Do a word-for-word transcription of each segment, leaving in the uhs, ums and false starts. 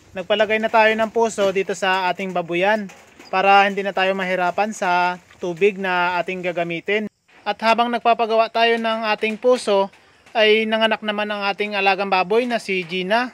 Nagpalagay na tayo ng puso dito sa ating babuyan para hindi na tayo mahirapan sa tubig na ating gagamitin. At habang nagpapagawa tayo ng ating puso, ay nanganak naman ang ating alagang baboy na si Gina.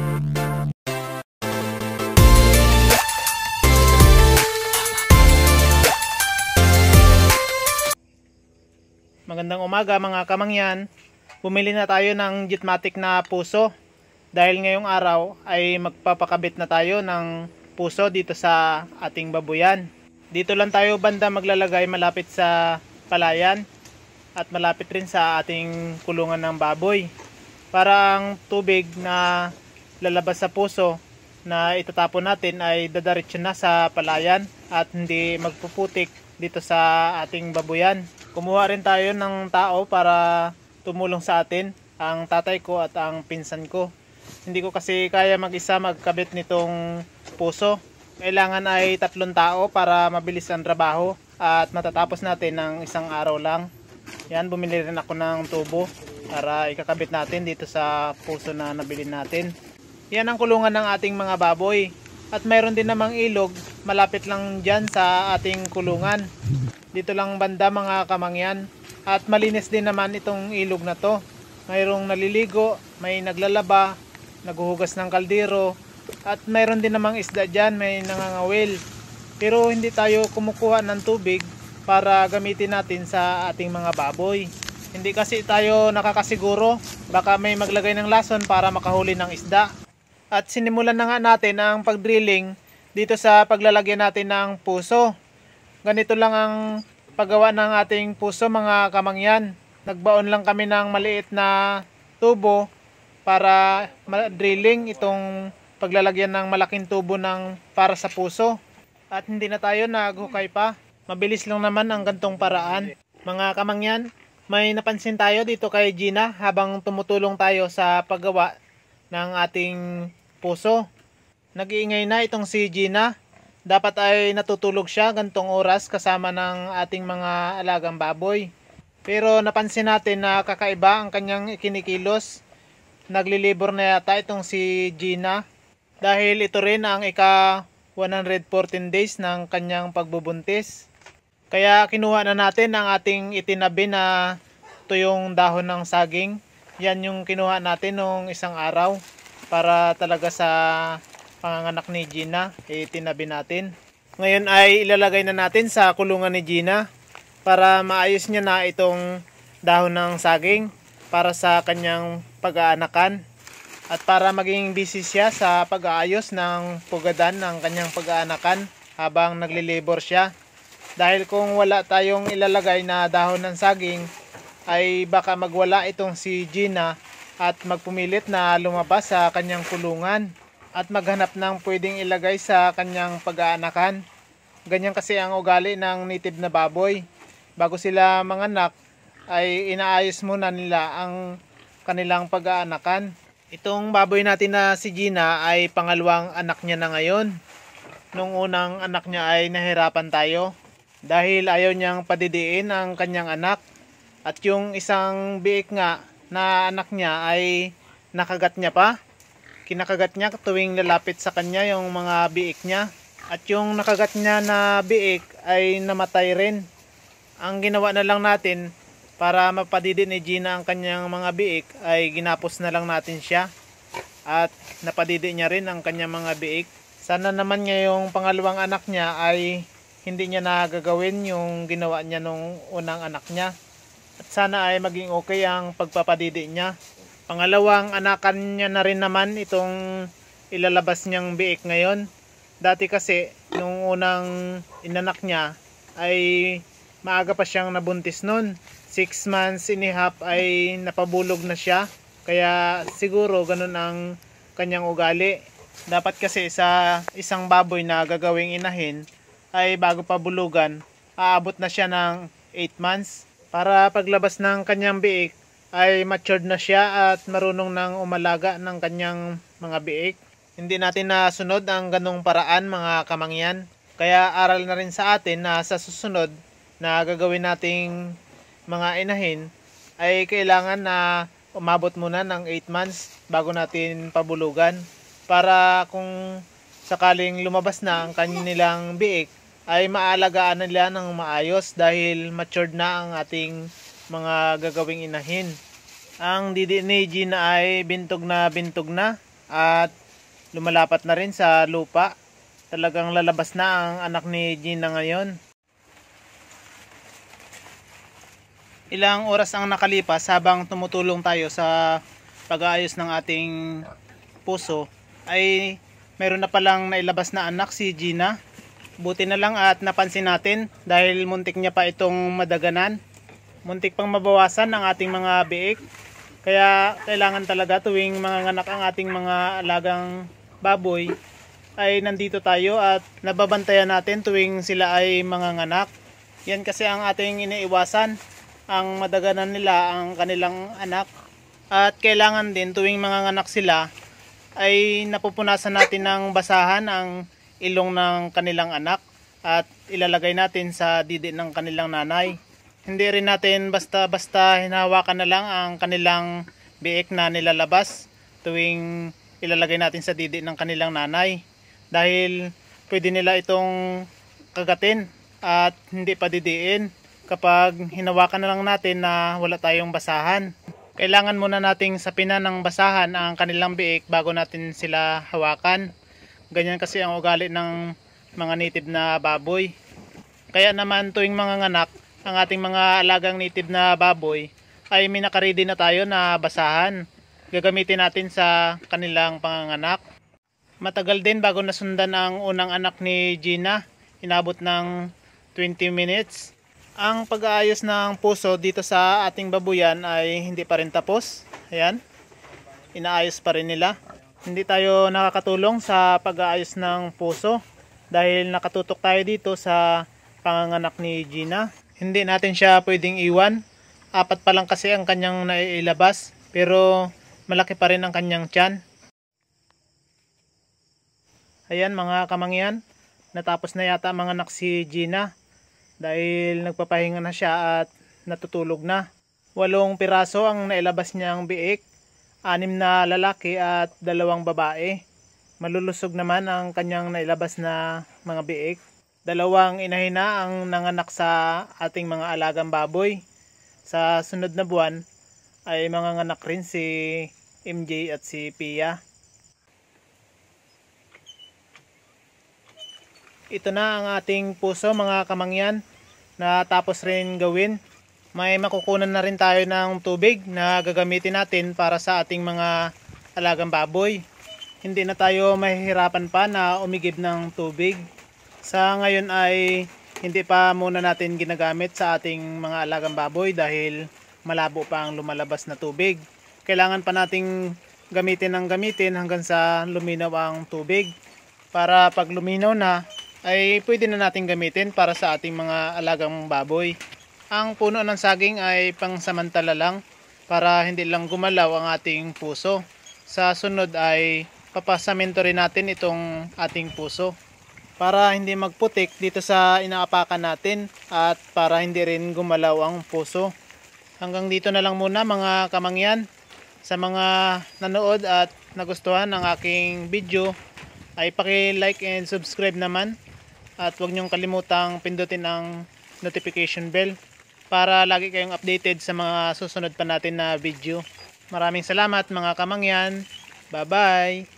Magandang umaga mga kamangyan. Bumili na tayo ng Jetmatic na puso. Dahil ngayong araw ay magpapakabit na tayo ng puso dito sa ating babuyan. Dito lang tayo banda maglalagay malapit sa palayan at malapit rin sa ating kulungan ng baboy. Para ang tubig na lalabas sa puso na itatapon natin ay dadaretso na sa palayan at hindi magpuputik dito sa ating babuyan. Kumuha rin tayo ng tao para tumulong sa atin, ang tatay ko at ang pinsan ko. Hindi ko kasi kaya mag-isa magkabit nitong puso. Kailangan ay tatlong tao para mabilis ang trabaho at matatapos natin ng isang araw lang. Yan, bumili rin ako ng tubo para ikakabit natin dito sa puso na nabili natin. Yan ang kulungan ng ating mga baboy. At mayroon din namang ilog malapit lang dyan sa ating kulungan. Dito lang banda mga kamangyan. At malinis din naman itong ilog na to. Mayroong naliligo, may naglalaba, naghuhugas ng kaldero, at mayroon din namang isda dyan, may nangangawil. Pero hindi tayo kumukuha ng tubig para gamitin natin sa ating mga baboy. Hindi kasi tayo nakakasiguro, baka may maglagay ng lason para makahuli ng isda. At sinimulan na nga natin ang pagdrilling dito sa paglalagyan natin ng puso. Ganito lang ang paggawa ng ating puso mga kamangyan. Nagbaon lang kami ng maliit na tubo para drilling itong paglalagyan ng malaking tubo ng para sa puso. At hindi na tayo naghukay pa. Mabilis lang naman ang gantong paraan. Mga kamangyan, may napansin tayo dito kay Gina habang tumutulong tayo sa paggawa ng ating puso. Nag-iingay na itong si Gina. Dapat ay natutulog siya gantong oras kasama ng ating mga alagang baboy. Pero napansin natin na kakaiba ang kanyang ikinikilos. Naglilibor na yata itong si Gina dahil ito rin ang ika one hundred fourteen days ng kanyang pagbubuntis. Kaya kinuha na natin ang ating itinabi na tuyong dahon ng saging. Yan yung kinuha natin nung isang araw para talaga sa panganganak ni Gina, itinabi natin. Ngayon ay ilalagay na natin sa kulungan ni Gina para maayos niya na itong dahon ng saging para sa kanyang pag-aanakan at para maging busy siya sa pag-aayos ng pugadan ng kanyang pag-aanakan habang naglilibor siya. Dahil kung wala tayong ilalagay na dahon ng saging ay baka magwala itong si Gina at magpumilit na lumabas sa kanyang kulungan at maghanap ng pwedeng ilagay sa kanyang pag-aanakan. Ganyan kasi ang ugali ng native na baboy. Bago sila manganak ay inaayos muna nila ang kanilang pag-aanakan. Itong baboy natin na si Gina ay pangalawang anak niya na ngayon. Nung unang anak niya ay nahirapan tayo dahil ayaw niyang padidiin ang kanyang anak. At yung isang biik nga na anak niya ay nakagat niya pa. Kinakagat niya tuwing lalapit sa kanya yung mga biik niya. At yung nakagat niya na biik ay namatay rin. Ang ginawa na lang natin para mapadidi ni Gina ang kanyang mga biik ay ginapos na lang natin siya. At napadidi niya rin ang kanyang mga biik. Sana naman ngayong pangalawang anak niya ay hindi niya nagagawin yung ginawa niya nung unang anak niya. At sana ay maging okay ang pagpapadidi niya. Pangalawang anakan niya na rin naman itong ilalabas niyang biik ngayon. Dati kasi nung unang inanak niya ay maaga pa siyang nabuntis nun. Six months and a half ay napabulog na siya. Kaya siguro ganun ang kanyang ugali. Dapat kasi sa isang baboy na gagawing inahin ay bago pa bulugan, aabot na siya ng eight months. Para paglabas ng kanyang biik ay matured na siya at marunong nang umalaga ng kanyang mga biik. Hindi natin nasunod ang ganung paraan mga kamangyan. Kaya aral na rin sa atin na sa susunod na gagawin nating mga inahin ay kailangan na umabot muna ng eight months bago natin pabulugan. para kung sakaling lumabas na ang kanilang biik ay maalagaan nila ng maayos dahil matured na ang ating mga gagawing inahin. Ang didi ni Gina ay bintog na bintog na at lumalapat na rin sa lupa. Talagang lalabas na ang anak ni Gina ngayon. Ilang oras ang nakalipas habang tumutulong tayo sa pag-aayos ng ating puso ay meron na palang nailabas na anak si Gina. Buti na lang at napansin natin dahil muntik niya pa itong madaganan. Muntik pang mabawasan ang ating mga biik. Kaya kailangan talaga tuwing mga anak ang ating mga alagang baboy ay nandito tayo at nababantayan natin tuwing sila ay mga anak. Yan kasi ang ating iniiwasan, ang madaganan nila ang kanilang anak. At kailangan din tuwing mga anak sila ay napupunasan natin ng basahan ang ilong ng kanilang anak at ilalagay natin sa didi ng kanilang nanay. Hindi rin natin basta-basta hinahawakan na lang ang kanilang biik na nilalabas tuwing ilalagay natin sa didi ng kanilang nanay. Dahil pwede nila itong kagatin at hindi pa didiin kapag hinawakan na lang natin na wala tayong basahan. Kailangan muna nating sapinan ng basahan ang kanilang biik bago natin sila hawakan. Ganyan kasi ang ugali ng mga native na baboy. Kaya naman tuwing mga anak, ang ating mga alagang native na baboy ay may nakaready na tayo na basahan. Gagamitin natin sa kanilang panganganak. Matagal din bago nasundan ang unang anak ni Gina. Inabot ng twenty minutes. Ang pag-aayos ng puso dito sa ating babuyan ay hindi pa rin tapos. Ayan. Inaayos pa rin nila. Hindi tayo nakakatulong sa pag-aayos ng puso dahil nakatutok tayo dito sa panganganak ni Gina. Hindi natin siya pwedeng iwan. Apat pa lang kasi ang kanyang naiilabas pero malaki pa rin ang kanyang tiyan. Ayan mga kamangyan, natapos na yata mga anak si Gina dahil nagpapahinga na siya at natutulog na. Walong piraso ang nailabas niyang biik, anim na lalaki at dalawang babae. Malulusog naman ang kanyang nailabas na mga biik. Dalawang inahin na ang nanganak sa ating mga alagang baboy. Sa sunod na buwan ay manganganak rin si M J at si Pia. Ito na ang ating puso mga kamangyan na tapos rin gawin. May makukunan na rin tayo ng tubig na gagamitin natin para sa ating mga alagang baboy. Hindi na tayo mahihirapan pa na umigib ng tubig. Sa ngayon ay hindi pa muna natin ginagamit sa ating mga alagang baboy dahil malabo pa ang lumalabas na tubig. Kailangan pa nating gamitin ng gamitin hanggang sa luminaw ang tubig. Para pag luminaw na ay pwede na natin gamitin para sa ating mga alagang baboy. Ang puno ng saging ay pangsamantala lang para hindi lang gumalaw ang ating puso. Sa sunod ay papasamento rin natin itong ating puso para hindi magputik dito sa inaapakan natin at para hindi rin gumalaw ang puso. Hanggang dito na lang muna mga kamangyan. Sa mga nanood at nagustuhan ng aking video ay paki-like and subscribe naman. At huwag niyong kalimutang pindutin ang notification bell para lagi kayong updated sa mga susunod pa natin na video. Maraming salamat mga kamangyan. Bye bye!